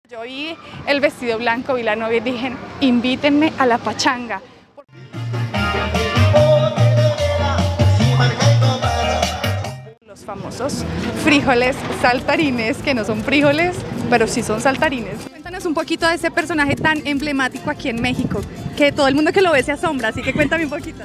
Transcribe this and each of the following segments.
Yo vi el vestido blanco, vi la novia y dije, invítenme a la pachanga. Los famosos frijoles saltarines, que no son frijoles, pero sí son saltarines. Cuéntanos un poquito de ese personaje tan emblemático aquí en México, que todo el mundo que lo ve se asombra, así que cuéntame un poquito.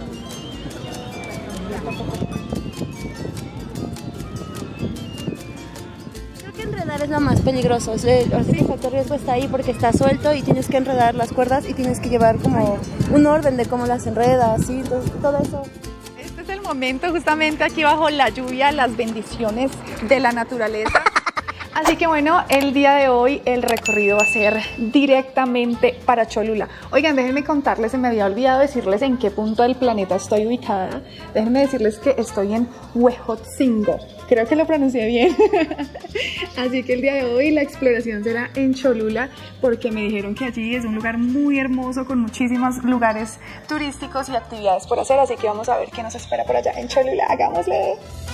Enredar es lo más peligroso, así que el factor riesgo está ahí porque está suelto y tienes que enredar las cuerdas y tienes que llevar como un orden de cómo las enredas, ¿sí? Entonces, todo eso. Este es el momento justamente aquí bajo la lluvia, las bendiciones de la naturaleza. Así que bueno, el día de hoy el recorrido va a ser directamente para Cholula. Oigan, déjenme contarles, se me había olvidado decirles en qué punto del planeta estoy ubicada. Déjenme decirles que estoy en Huejotzingo. Creo que lo pronuncié bien. Así que el día de hoy la exploración será en Cholula porque me dijeron que allí es un lugar muy hermoso con muchísimos lugares turísticos y actividades por hacer. Así que vamos a ver qué nos espera por allá en Cholula. Hagámosle.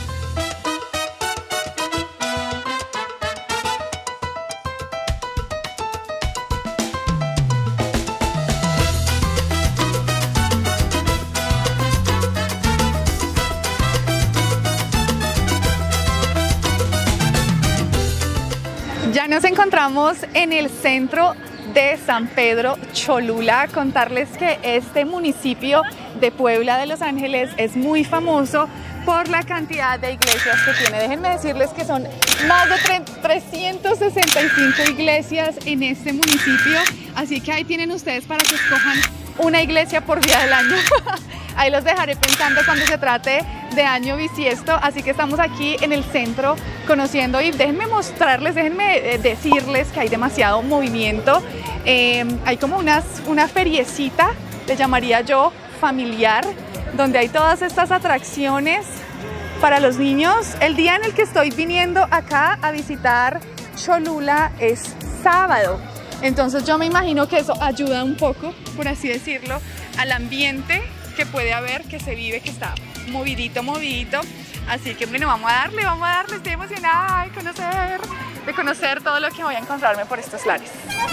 Ya nos encontramos en el centro de San Pedro Cholula. Contarles que este municipio de Puebla de Los Ángeles es muy famoso por la cantidad de iglesias que tiene. Déjenme decirles que son más de 365 iglesias en este municipio, así que ahí tienen ustedes para que escojan una iglesia por día del año. Ahí los dejaré pensando cuando se trate de año bisiesto. Así que estamos aquí en el centro conociendo y déjenme mostrarles, déjenme decirles que hay demasiado movimiento. Hay como una feriecita, le llamaría yo familiar, donde hay todas estas atracciones para los niños. El día en el que estoy viniendo acá a visitar Cholula es sábado. Entonces yo me imagino que eso ayuda un poco, por así decirlo, al ambiente que puede haber, que se vive, que está movidito. Así que bueno, vamos a darle, estoy emocionada de conocer todo lo que voy a encontrarme por estos lares.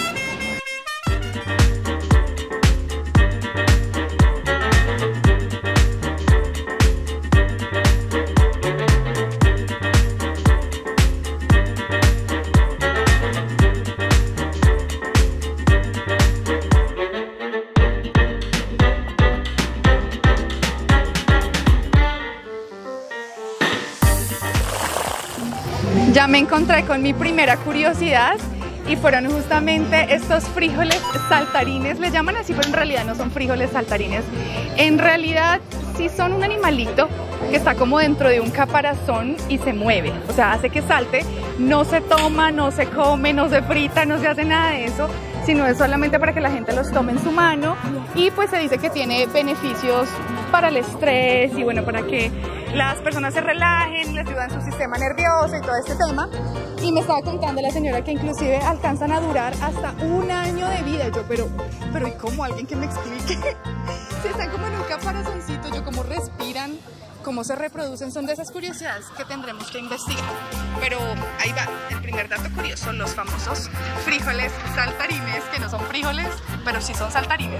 Ya me encontré con mi primera curiosidad y fueron justamente estos frijoles saltarines. Le llaman así, pero en realidad no son frijoles saltarines. En realidad sí son un animalito que está como dentro de un caparazón y se mueve. O sea, hace que salte. No se toma, no se come, no se frita, no se hace nada de eso, sino es solamente para que la gente los tome en su mano. Y pues se dice que tiene beneficios para el estrés y bueno, para que las personas se relajen, les ayudan su sistema nervioso y todo este tema. Y me estaba contando la señora que inclusive alcanzan a durar hasta 1 año de vida. Yo, pero ¿y cómo? Alguien que me explique. Si están como en un caparazoncito, yo, cómo respiran, cómo se reproducen, son de esas curiosidades que tendremos que investigar. Pero ahí va, el primer dato curioso, los famosos frijoles saltarines, que no son frijoles, pero sí son saltarines.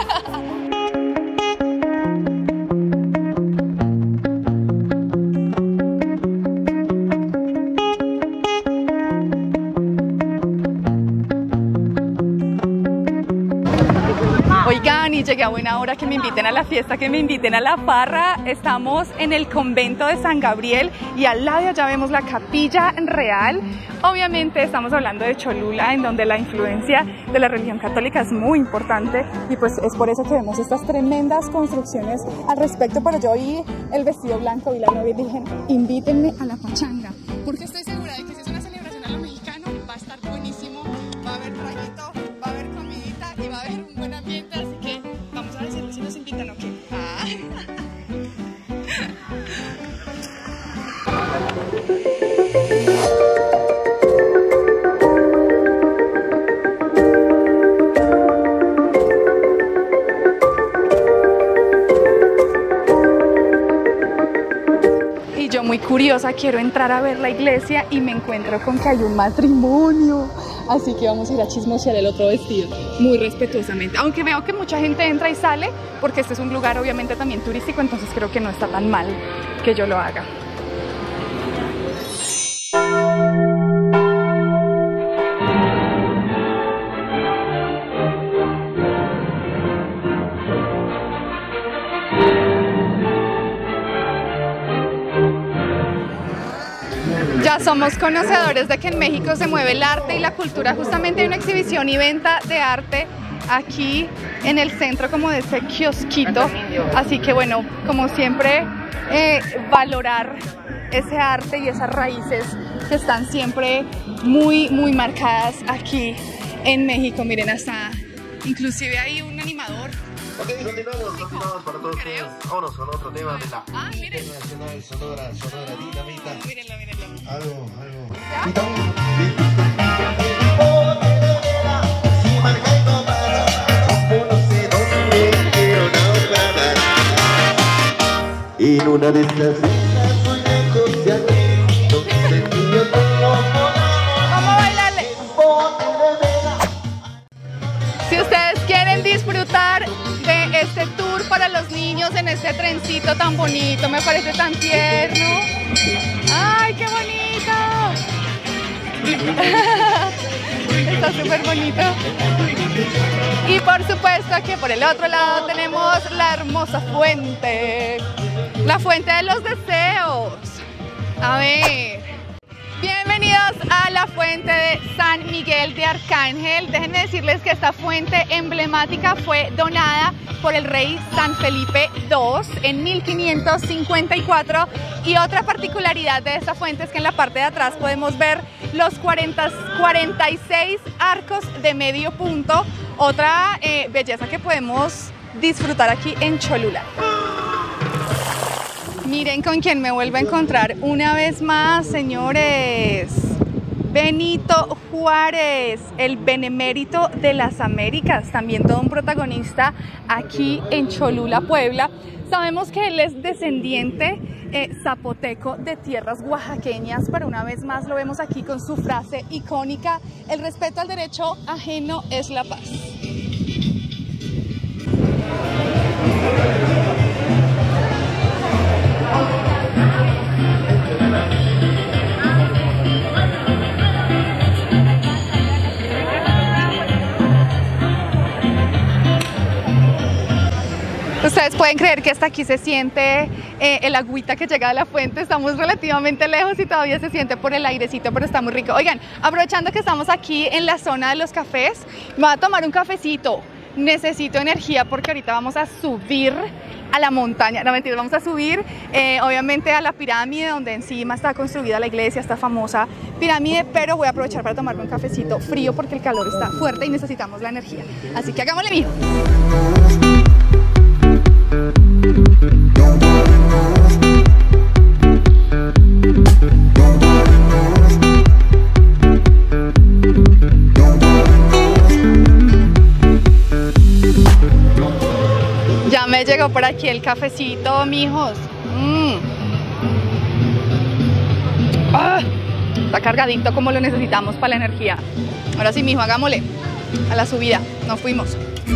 Oigan, y llegué a buena hora, que me inviten a la fiesta, que me inviten a la farra. Estamos en el convento de San Gabriel y al lado de allá vemos la capilla real. Obviamente estamos hablando de Cholula, en donde la influencia de la religión católica es muy importante y pues es por eso que vemos estas tremendas construcciones al respecto. Pero yo vi el vestido blanco, vi la novia y dije, invítenme a la pachanga, porque estoy segura de que si es una celebración a lo mexicano va a estar buenísimo, va a haber traguito, va a haber comidita y va a haber un buen ambiente, así que vamos a decirles si nos invitan o qué. Muy curiosa, quiero entrar a ver la iglesia y me encuentro con que hay un matrimonio. así que vamos a ir a chismosear el otro vestido, muy respetuosamente. Aunque veo que mucha gente entra y sale, porque este es un lugar obviamente también turístico, entonces creo que no está tan mal que yo lo haga. Ya somos conocedores de que en México se mueve el arte y la cultura. Justamente hay una exhibición y venta de arte aquí en el centro, como de este kiosquito. Así que bueno, como siempre, valorar ese arte y esas raíces que están siempre muy marcadas aquí en México. Miren, hasta inclusive hay un animador. Ok, continuamos para todos ustedes. Vámonos con otro tema de la Internacional Sonora Dinamita. Mírenlo. Algo. En una de estas islas muy lejos de aquí, donde niños no Vamos a bailarle. Si ustedes quieren disfrutar de este tour para los niños en este trencito tan bonito, me parece tan tierno. ¡Ay, qué bonito! Está súper bonito. Y por supuesto que por el otro lado tenemos la hermosa fuente. La fuente de los deseos. A ver. Bienvenidos a la fuente de San Miguel de Arcángel. Déjenme decirles que esta fuente emblemática fue donada por el rey San Felipe II en 1554. Y otra particularidad de esta fuente es que en la parte de atrás podemos ver los 46 arcos de medio punto. Otra belleza que podemos disfrutar aquí en Cholula. Miren con quién me vuelvo a encontrar una vez más, señores. Benito Juárez, el benemérito de las Américas, también todo un protagonista aquí en Cholula, Puebla. Sabemos que él es descendiente zapoteco de tierras oaxaqueñas, pero una vez más lo vemos aquí con su frase icónica: el respeto al derecho ajeno es la paz. Ustedes pueden creer que hasta aquí se siente el agüita que llega de la fuente. Estamos relativamente lejos y todavía se siente por el airecito, pero está muy rico. Oigan, aprovechando que estamos aquí en la zona de los cafés, me voy a tomar un cafecito. Necesito energía porque ahorita vamos a subir a la montaña. No, mentira, vamos a subir obviamente a la pirámide donde encima está construida la iglesia, esta famosa pirámide, pero voy a aprovechar para tomarme un cafecito frío porque el calor está fuerte y necesitamos la energía. Así que hagámosle, mijo. Ya me llegó por aquí el cafecito, mijos. ¡Ah! Está cargadito como lo necesitamos para la energía. Ahora sí, mijo, hagámosle a la subida. Nos fuimos.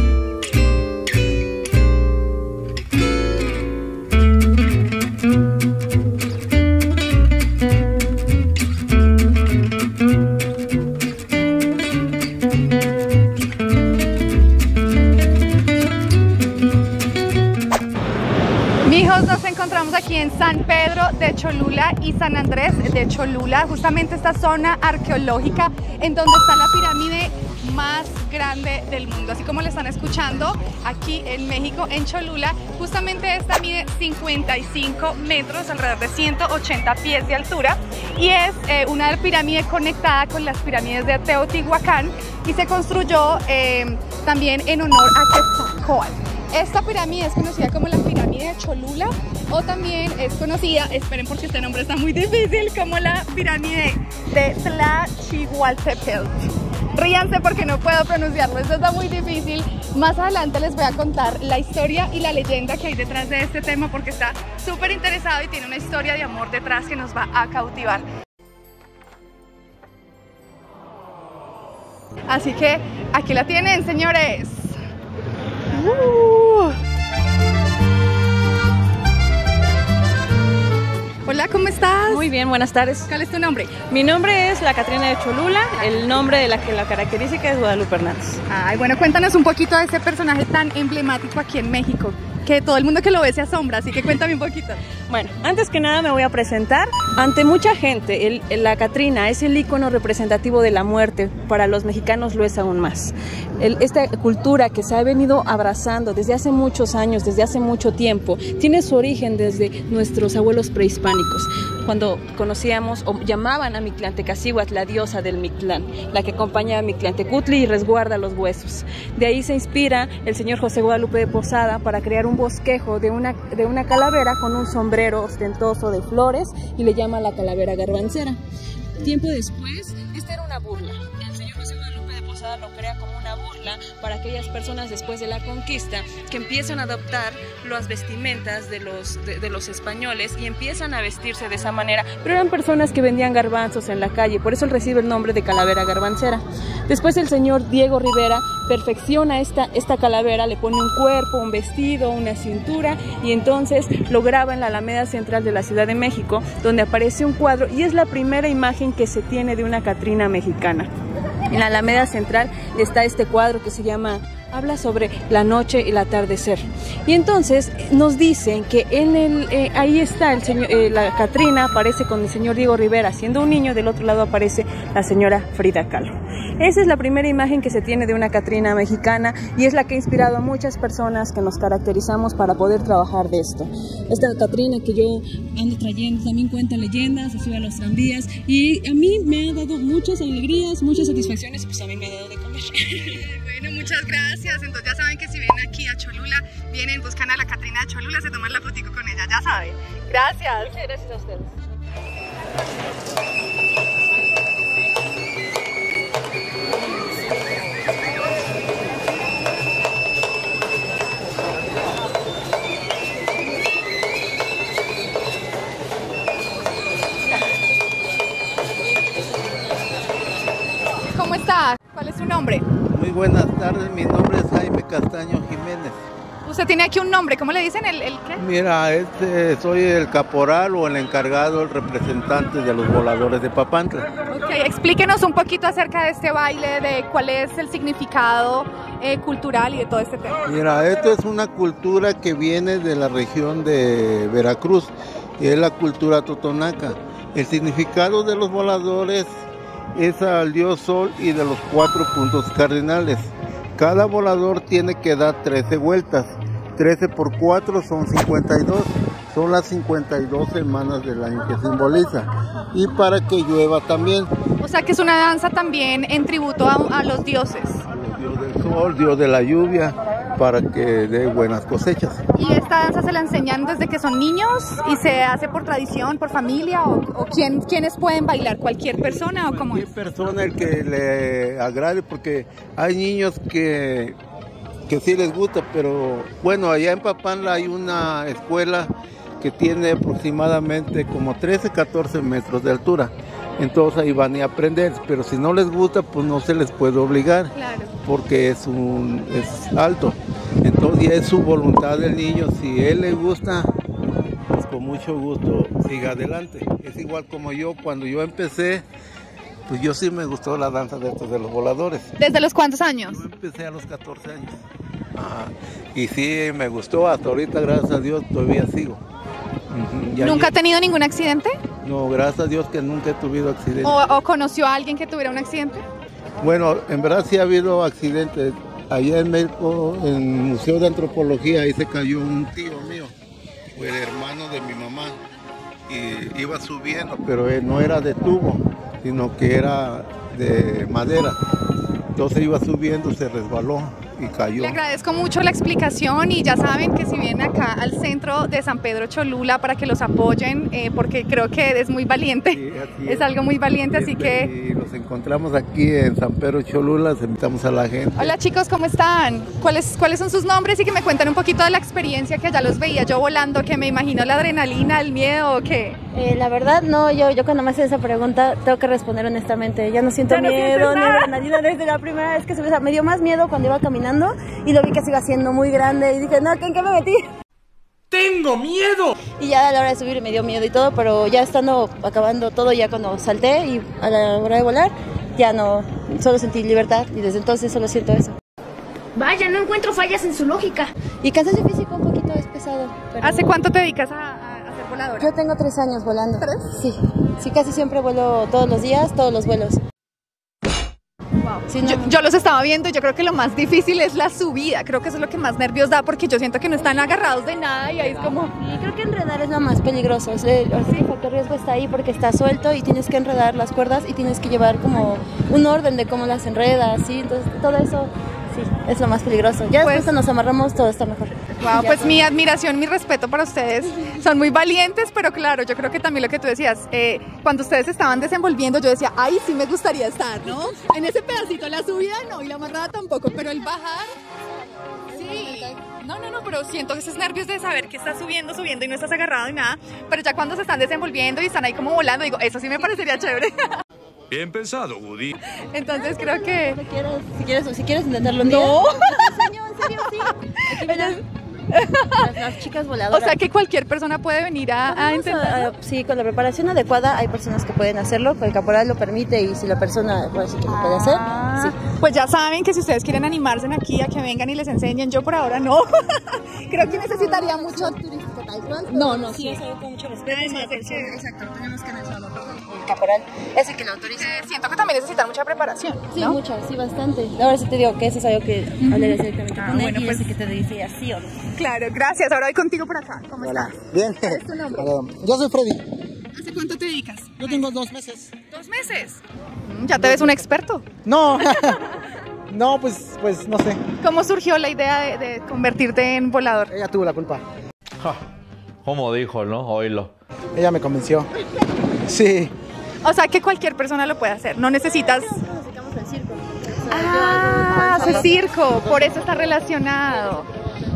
Nos encontramos aquí en San Pedro de Cholula y San Andrés de Cholula, justamente esta zona arqueológica en donde está la pirámide más grande del mundo. Así como le están escuchando, aquí en México, en Cholula, justamente esta mide 55 metros, alrededor de 180 pies de altura, y es una pirámide conectada con las pirámides de Teotihuacán y se construyó también en honor a Quetzalcóatl. Esta pirámide es conocida como la pirámide de Cholula, o también es conocida, esperen porque este nombre está muy difícil, como la pirámide de Tlachihualtepetl. Ríanse porque no puedo pronunciarlo, esto está muy difícil. Más adelante les voy a contar la historia y la leyenda que hay detrás de este tema porque está súper interesado y tiene una historia de amor detrás que nos va a cautivar. Así que aquí la tienen, señores. Hola, ¿cómo estás? Muy bien, buenas tardes. ¿Cuál es tu nombre? Mi nombre es la Catrina de Cholula, el nombre de la característica es Guadalupe Hernández. Ay, bueno, cuéntanos un poquito de ese personaje tan emblemático aquí en México, que todo el mundo que lo ve se asombra, así que cuéntame un poquito. Bueno, antes que nada me voy a presentar. Ante mucha gente, la Catrina es el ícono representativo de la muerte. Para los mexicanos lo es aún más. Esta cultura que se ha venido abrazando desde hace muchos años, desde hace mucho tiempo, tiene su origen desde nuestros abuelos prehispánicos, cuando conocíamos o llamaban a Mictlantecacíhuatl la diosa del Mictlán, la que acompaña a Mictlantecutli y resguarda los huesos. De ahí se inspira el señor José Guadalupe de Posada para crear un bosquejo de una calavera con un sombrero ostentoso de flores y le llama la calavera garbancera. Tiempo después, esta era una burla. El señor José Guadalupe de Posada lo crea como una burla para aquellas personas después de la conquista que empiezan a adoptar las vestimentas de los españoles y empiezan a vestirse de esa manera, pero eran personas que vendían garbanzos en la calle, por eso él recibe el nombre de calavera garbancera. Después el señor Diego Rivera perfecciona esta calavera, le pone un cuerpo, un vestido, una cintura y entonces lo graba en la Alameda Central de la Ciudad de México, donde aparece un cuadro y es la primera imagen que se tiene de una Catrina mexicana. En la Alameda Central está este cuadro que se llama habla sobre la noche y el atardecer. Y entonces nos dicen que ahí está la Catrina, aparece con el señor Diego Rivera siendo un niño, del otro lado aparece la señora Frida Kahlo. Esa es la primera imagen que se tiene de una Catrina mexicana y es la que ha inspirado a muchas personas que nos caracterizamos para poder trabajar de esto. Esta Catrina que yo ando trayendo también cuenta leyendas, se sube a los tranvías y a mí me ha dado muchas alegrías, muchas satisfacciones y pues a mí me ha dado de comer. Bueno, muchas gracias. Entonces ya saben que si vienen aquí a Cholula, vienen, buscan a la Catrina de Cholula, se toman la fotico con ella, ya saben. Gracias. Muchas gracias a ustedes. ¿Cómo está? ¿Cuál es su nombre? Muy buenas tardes, mi nombre es Jaime Castaño Jiménez. Usted tiene aquí un nombre, ¿cómo le dicen? ¿El qué? Mira, soy el caporal o el encargado, el representante de los voladores de Papantla. Ok, explíquenos un poquito acerca de este baile, de cuál es el significado cultural y de todo este tema. Mira, esto es una cultura que viene de la región de Veracruz, y es la cultura totonaca. El significado de los voladores es al dios Sol y de los 4 puntos cardinales. Cada volador tiene que dar 13 vueltas. 13 por 4 son 52. Son las 52 semanas del año que simboliza. Y para que llueva también. O sea que es una danza también en tributo a los dioses. A los dios del sol, dios de la lluvia, para que dé buenas cosechas. ¿Y esta danza se la enseñan desde que son niños y se hace por tradición, por familia o quiénes pueden bailar? ¿Cualquier persona o cómo es? Cualquier persona el que le agrade, porque hay niños que sí les gusta, pero bueno, allá en Papantla hay una escuela que tiene aproximadamente como 13, 14 metros de altura. Entonces ahí van a aprender, pero si no les gusta, pues no se les puede obligar, claro, porque es alto. Entonces ya es su voluntad del niño, si él le gusta, pues con mucho gusto siga adelante. Es igual como yo, cuando yo empecé, pues yo sí me gustó la danza de los voladores. ¿Desde los cuántos años? Yo empecé a los 14 años. Y sí me gustó, hasta ahorita, gracias a Dios, todavía sigo. ¿Nunca ha tenido ningún accidente? No, gracias a Dios que nunca he tenido accidente. ¿O conoció a alguien que tuviera un accidente? Bueno, en verdad sí ha habido accidentes. Allá en México, en el Museo de Antropología, ahí se cayó un tío mío, fue el hermano de mi mamá, y iba subiendo, pero no era de tubo, sino que era de madera. Entonces iba subiendo, se resbaló y cayó. Le agradezco mucho la explicación y ya saben que si vienen acá al centro de San Pedro Cholula para que los apoyen, porque creo que es muy valiente, Sí, así es algo muy valiente, así que... Y nos encontramos aquí en San Pedro Cholula, invitamos a la gente. Hola chicos, ¿cómo están? ¿Cuáles son sus nombres? Y que me cuenten un poquito de la experiencia que ya los veía yo volando, que me imagino la adrenalina, el miedo, ¿o qué? La verdad, no, yo cuando me hacen esa pregunta tengo que responder honestamente. Ya no siento ¿Ya no miedo, sientes ni nada? adrenalina desde la primera vez que subí. O sea, me dio más miedo cuando iba caminando y lo vi que se iba haciendo muy grande y dije, no, ¿en qué me metí? ¡Tengo miedo! Y ya a la hora de subir me dio miedo y todo, pero ya estando acabando todo, ya cuando salté y a la hora de volar, ya no, solo sentí libertad y desde entonces solo siento eso. Vaya, no encuentro fallas en su lógica. Y cansancio físico un poquito es pesado. Pero... ¿Hace cuánto te dedicas a ser voladora? Yo tengo 3 años volando. ¿3? Sí, casi siempre vuelo todos los días, todos los vuelos. Wow. Sí, no. Yo los estaba viendo y yo creo que lo más difícil es la subida. Creo que eso es lo que más nervios da porque yo siento que no están agarrados de nada y ahí es como... Y creo que enredar es lo más peligroso. El factor riesgo está ahí porque está suelto y tienes que enredar las cuerdas y tienes que llevar como un orden de cómo las enredas, ¿sí? Entonces todo eso sí, es lo más peligroso. Ya después cuando nos amarramos todo está mejor. Wow, pues mi admiración, mi respeto para ustedes. Son muy valientes, pero claro, yo creo que también lo que tú decías, cuando ustedes estaban desenvolviendo, yo decía, ay, sí me gustaría estar, ¿no? En ese pedacito, la subida no, y la amarrada tampoco, pero el bajar, sí. No, pero siento esos nervios de saber que estás subiendo y no estás agarrado y nada, pero ya cuando se están desenvolviendo y están ahí como volando, digo, eso sí me parecería chévere. Bien pensado, Woody. Entonces creo que... Si quieres intentarlo un día. No. En serio, sí. Las chicas voladoras. O sea que cualquier persona puede venir a intentar. Sí, con la preparación adecuada hay personas que pueden hacerlo, el caporal lo permite y si la persona pues, sí que lo puede hacer, sí. Pues ya saben que si ustedes quieren animarse aquí a que vengan y les enseñen, yo por ahora no. Creo que necesitaría mucho turístico tal cual. No, sí. Es algo con mucho respeto. Exacto, tenemos que mencionarlo. El caporal es el que lo autoriza. Siento que también necesitan mucha preparación, Sí, ¿no? mucha, sí, bastante. Ahora sí te digo que eso es algo que hablaré directamente con él bueno, y pues, es el que te dice sí o no. Claro, gracias. Ahora voy contigo por acá. ¿Cómo estás? Bien. ¿Cuál es tu nombre? Yo soy Freddy. ¿Hace cuánto te dedicas? Yo tengo 2 meses. 2 meses. ¿Ya te ves un experto? No. No, pues no sé. ¿Cómo surgió la idea de convertirte en volador? Ella tuvo la culpa. Como dijo, ¿no? Oílo. Ella me convenció. Sí. O sea que cualquier persona lo puede hacer, no necesitas... Necesitamos el circo. hace circo, por eso está relacionado.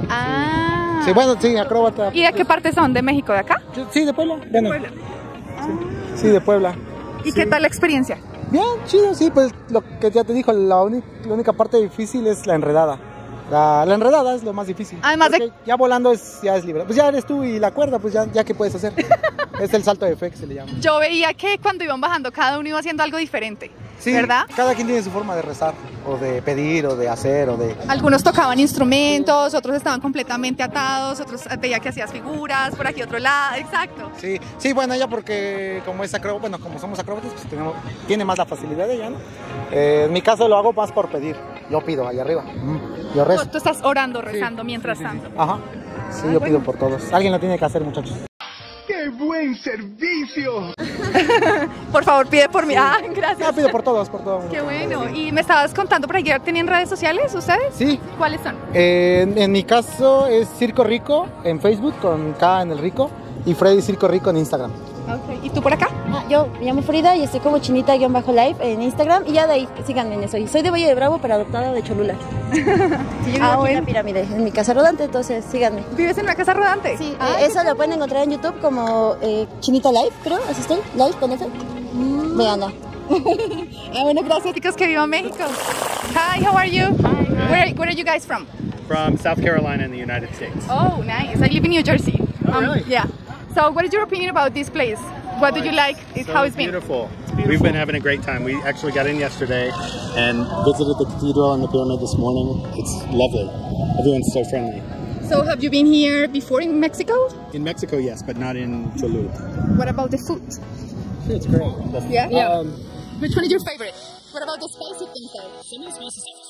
Sí, bueno, sí, acróbata. ¿Y de qué parte son? ¿De México, de acá? Sí, de Puebla. Bueno, Puebla. sí, de Puebla. ¿Y qué tal la experiencia? Bien, chido, sí, pues lo que ya te dijo, la única parte difícil es la enredada. La enredada es lo más difícil. Además de... Ya volando ya es libre. Pues ya eres tú y la cuerda, pues ya ¿qué puedes hacer? Es el salto de fe que se le llama. Yo veía que cuando iban bajando cada uno iba haciendo algo diferente, Sí, ¿verdad? Cada quien tiene su forma de rezar, o de pedir, o de hacer, o de... Algunos tocaban instrumentos, otros estaban completamente atados, otros veía que hacías figuras, por aquí otro lado, exacto. Sí, bueno, ella porque como es como somos acróbatas, pues tiene más la facilidad de ella, ¿no? En mi caso lo hago más por pedir. Yo pido allá arriba. Yo rezo. Tú estás orando, rezando mientras tanto. Ajá. Sí, yo pido por todos. Alguien lo tiene que hacer, muchachos. ¡Qué buen servicio! Por favor, pide por mí. Gracias. Yo pido por todos, Qué bueno. Y me estabas contando por aquí, ¿tenían redes sociales ustedes? Sí. ¿Cuáles son? En mi caso es Circo Rico en Facebook, con K en el Rico, y Freddy Circo Rico en Instagram. Okay. ¿Y tú por acá? Yo me llamo Frida y estoy como chinita-live en Instagram y ya de ahí síganme en eso. Y soy de Valle de Bravo, pero adoptada de Cholula. Sí, yo vivo aquí en la pirámide, en mi casa rodante, entonces síganme. ¿Vives en una casa rodante? Sí, eso lo pueden encontrar en YouTube como Chinita Live, creo, así estoy, Live con F. Veanla. Bueno, gracias chicos, que viva México. Hi, how are you? Hi. Where are you guys from? From South Carolina in the United States. Oh, nice. I live in New Jersey. Really? Yeah. So, what is your opinion about this place? What do you like? How it's been? Beautiful. We've been having a great time. We actually got in yesterday and visited the cathedral and the pyramid this morning. It's lovely. Everyone's so friendly. So, have you been here before in Mexico? In Mexico, yes, but not in Cholula. What about the food? It's great. Yeah. Which one is your favorite? What about the spicy things though? Some of the spicy stuff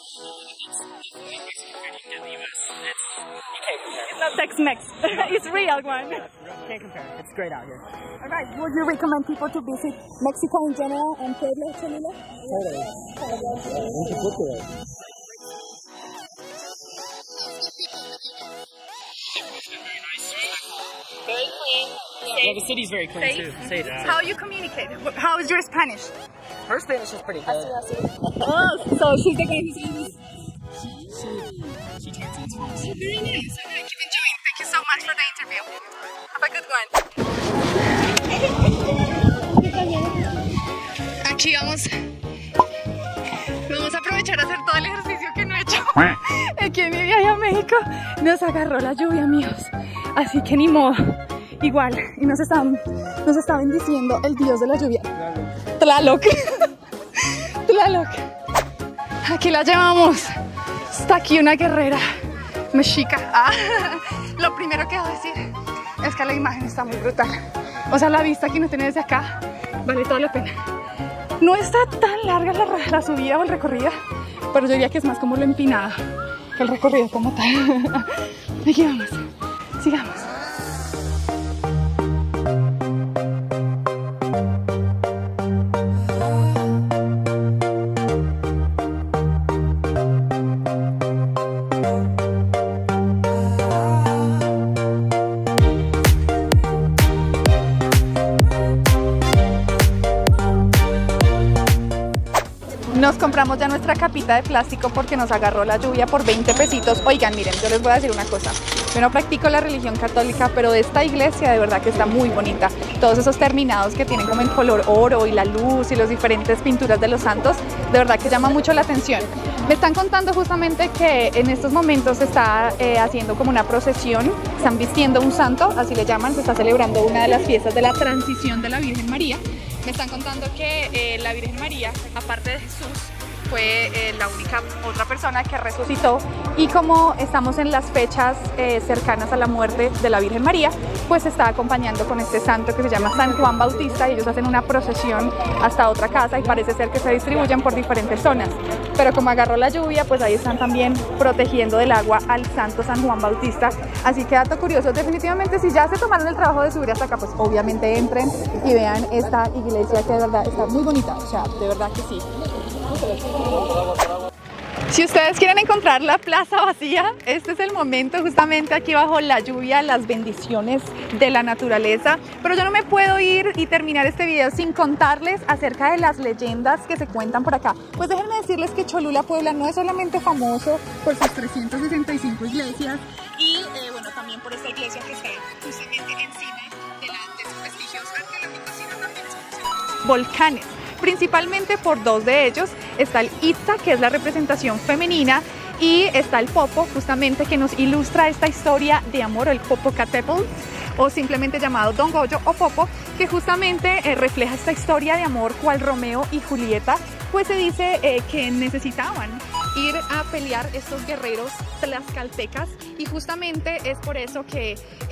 It's not Tex-Mex. It's real one. can't compare. It's great out here. All right. Would you recommend people to visit Mexico in general and Puebla, Cholula? Totally. Yeah, the city's very clean too. Safe. How you communicate? How is your Spanish? Her Spanish is pretty good. Oh, so she's the guy who's English. She translates for us. Oh, very nice. So keep enjoying. Thank you so much for the interview. Have a good one. Aquí vamos. Vamos a aprovechar a hacer todo el ejercicio que no he hecho. Aquí en mi viaje a México nos agarró la lluvia, amigos. Así que ni modo. Igual. Y nos está bendiciendo el dios de la lluvia. Tlaloc. Tlaloc. Aquí la llevamos. Está aquí una guerrera mexica. Lo primero que debo decir es que la imagen está muy brutal. O sea, la vista que uno tiene desde acá vale toda la pena. No está tan larga la subida o el recorrido, pero yo diría que es más como lo empinado que el recorrido como tal. Aquí vamos, sigamos. Nos compramos ya nuestra capita de plástico porque nos agarró la lluvia por 20 pesitos. Oigan, miren, yo les voy a decir una cosa. Yo no practico la religión católica, pero de esta iglesia de verdad que está muy bonita. Todos esos terminados que tienen como en color oro y la luz y las diferentes pinturas de los santos, de verdad que llama mucho la atención. Me están contando justamente que en estos momentos se está haciendo como una procesión, están vistiendo un santo, así le llaman, se está celebrando una de las fiestas de la transición de la Virgen María. Me están contando que la Virgen María, aparte de Jesús, fue la única otra persona que resucitó, y como estamos en las fechas cercanas a la muerte de la Virgen María, pues se está acompañando con este santo que se llama San Juan Bautista, y ellos hacen una procesión hasta otra casa y parece ser que se distribuyen por diferentes zonas. Pero como agarró la lluvia, pues ahí están también protegiendo del agua al santo San Juan Bautista. Así que dato curioso, definitivamente si ya se tomaron el trabajo de subir hasta acá, pues obviamente entren y vean esta iglesia que de verdad está muy bonita, o sea, de verdad que sí. Si ustedes quieren encontrar la plaza vacía, este es el momento, justamente aquí bajo la lluvia, las bendiciones de la naturaleza. Pero yo no me puedo ir y terminar este video sin contarles acerca de las leyendas que se cuentan por acá. Pues déjenme decirles que Cholula, Puebla, no es solamente famoso por sus 365 iglesias y bueno, también por esta iglesia que está justamente encima de sus vestigios arqueológicos, sino también es conocido por sus volcanes. Principalmente por dos de ellos. Está el Itzá, que es la representación femenina, y está el Popo, justamente, que nos ilustra esta historia de amor, o el Popocatépetl, o simplemente llamado Don Goyo o Popo, que justamente refleja esta historia de amor cual Romeo y Julieta. Pues se dice que necesitaban ir a pelear estos guerreros tlaxcaltecas, y justamente es por eso que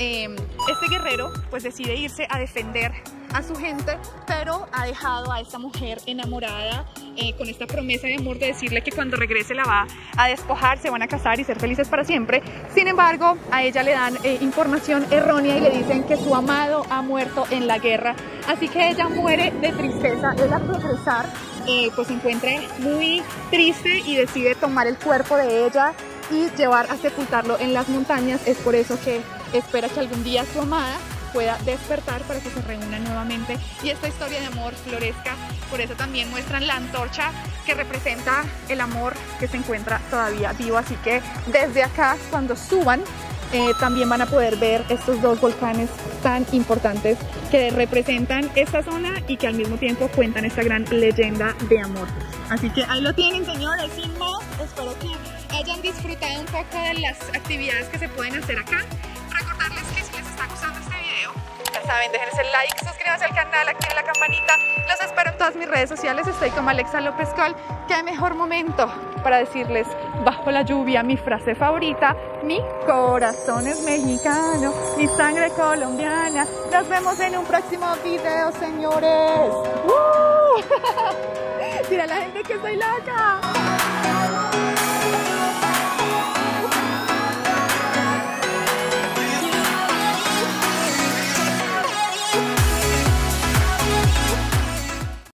este guerrero pues decide irse a defender a su gente, pero ha dejado a esta mujer enamorada con esta promesa de amor de decirle que cuando regrese la va a despojar, se van a casar y ser felices para siempre. Sin embargo, a ella le dan información errónea y le dicen que su amado ha muerto en la guerra, así que ella muere de tristeza. Él, al regresar, pues se encuentra muy triste y decide tomar el cuerpo de ella y llevar a sepultarlo en las montañas. Es por eso que espera que algún día su amada pueda despertar para que se reúnan nuevamente y esta historia de amor florezca. Por eso también muestran la antorcha que representa el amor que se encuentra todavía vivo. Así que desde acá, cuando suban, también van a poder ver estos dos volcanes tan importantes que representan esta zona y que al mismo tiempo cuentan esta gran leyenda de amor. Así que ahí lo tienen, señores, sin más. Espero que hayan disfrutado un poco de las actividades que se pueden hacer acá. Recordarles que si les está gustando este video, ya saben, déjense el like, suscríbanse al canal, activen la campanita. Los espero en todas mis redes sociales, estoy como Alexa López Col. Qué mejor momento para decirles bajo la lluvia mi frase favorita: mi corazón es mexicano, mi sangre colombiana. Nos vemos en un próximo video, señores. Dile a la gente que soy loca.